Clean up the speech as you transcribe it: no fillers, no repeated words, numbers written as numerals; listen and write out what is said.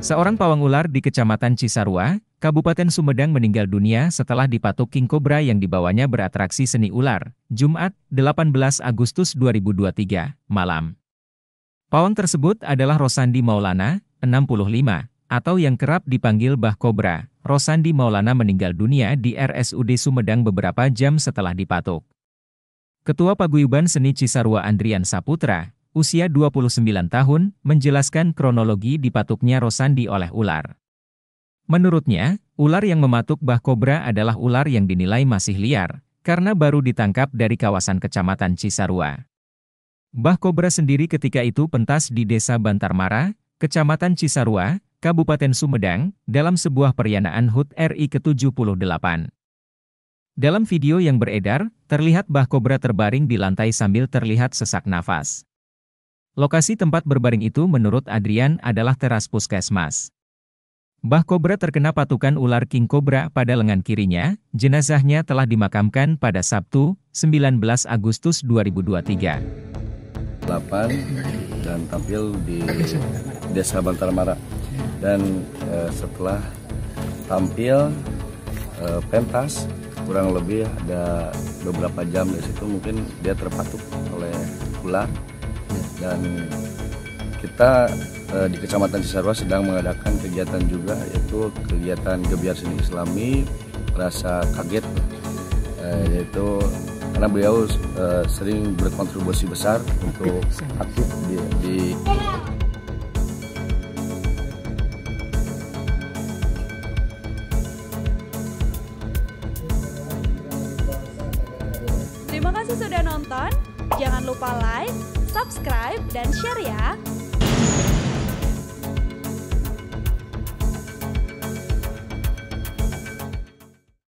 Seorang pawang ular di Kecamatan Cisarua, Kabupaten Sumedang meninggal dunia setelah dipatuk king cobra yang dibawanya beratraksi seni ular, Jumat, 18 Agustus 2023, malam. Pawang tersebut adalah Rosandi Maulana, 65, atau yang kerap dipanggil Bah Kobra. Rosandi Maulana meninggal dunia di RSUD Sumedang beberapa jam setelah dipatuk. Ketua Paguyuban Seni Cisarua Andrian Saputra, usia 29 tahun, menjelaskan kronologi dipatuknya Rosandi oleh ular. Menurutnya, ular yang mematuk Bah Kobra adalah ular yang dinilai masih liar, karena baru ditangkap dari kawasan Kecamatan Cisarua. Bah Kobra sendiri ketika itu pentas di Desa Bantarmara, Kecamatan Cisarua, Kabupaten Sumedang, dalam sebuah perayaan HUT RI ke-78. Dalam video yang beredar, terlihat Bah Kobra terbaring di lantai sambil terlihat sesak nafas. Lokasi tempat berbaring itu menurut Adrian adalah teras puskesmas. Bah Kobra terkena patukan ular king cobra pada lengan kirinya. Jenazahnya telah dimakamkan pada Sabtu, 19 Agustus 2023. 8 dan tampil di Desa Bantarmara. Dan setelah tampil pentas, kurang lebih ada beberapa jam dari situ mungkin dia terpatuk oleh ular. Dan kita di Kecamatan Cisarua sedang mengadakan kegiatan juga, yaitu kegiatan gebiar seni Islami rasa kaget, yaitu karena beliau sering berkontribusi besar untuk aktif di Terima kasih sudah nonton, jangan lupa like, subscribe, dan share ya!